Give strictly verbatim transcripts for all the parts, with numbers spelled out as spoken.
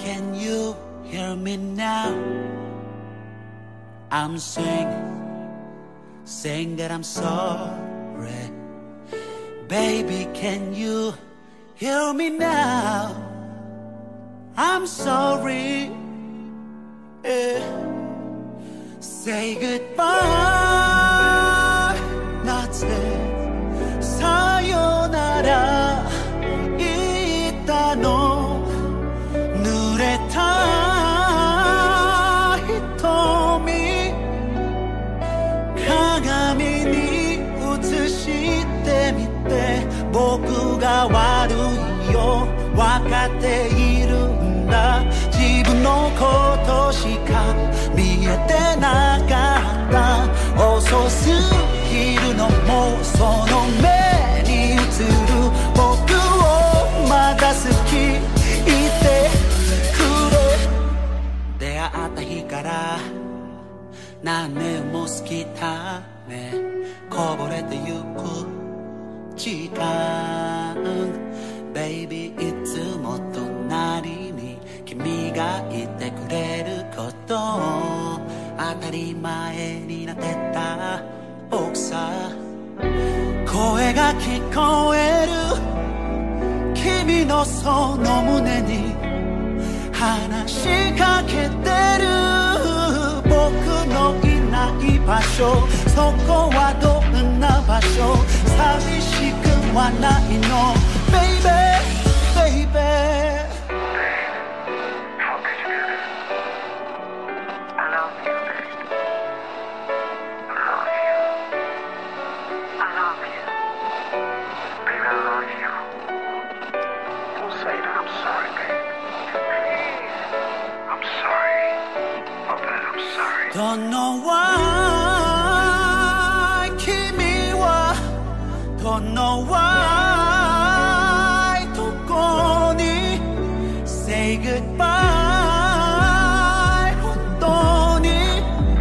can you hear me now? I'm saying, saying that I'm sorry. Baby, can you hear me now? I'm sorry. Yeah. Say goodbye. 낮에 사요나라 있다노濡れた瞳鏡に映してみて僕が悪いよ分かっているんだ自分のことしか見えてなかった遅すぎるのもその目に映る僕をまだ好きいてくれ出会った日から何年も過ぎたねこぼれてゆく時間 Baby いつも隣に君がいてくれること当たり前になってた僕さ声が聞こえる君のその胸に話しかけてる僕のいない場所そこはどんな場所寂しくはないの Baby, baby Don't know why 君は Don't know why どこに Say goodbye 本当に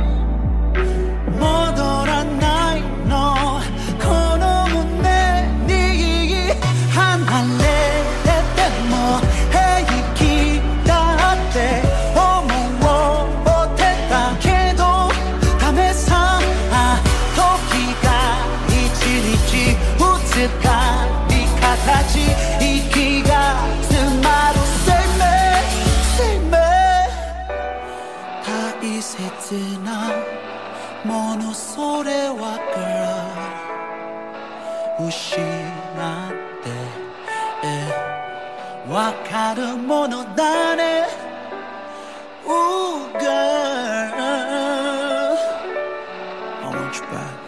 戻らないのこの胸に離れても平気だって思ってたけど二日に形息が詰まる生命生命大切なものそれは Girl 失ってわかるものだね Ooh girl I want you back